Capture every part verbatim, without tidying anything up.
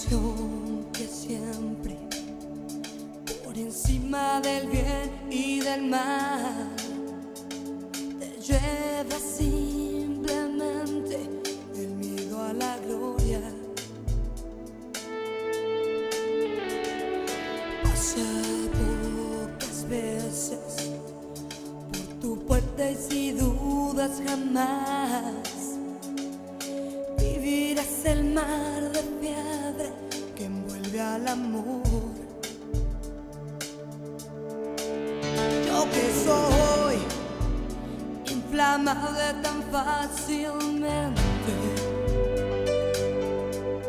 canción que siempre por encima del bien y del mal te lleva simplemente del miedo a la gloria. Pasa pocas veces por tu puerta y si dudas jamás vivirás el mar de piedra que envuelve al amor. Yo que soy inflamable tan fácilmente,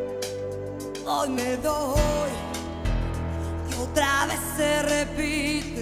hoy me doy y otra vez se repite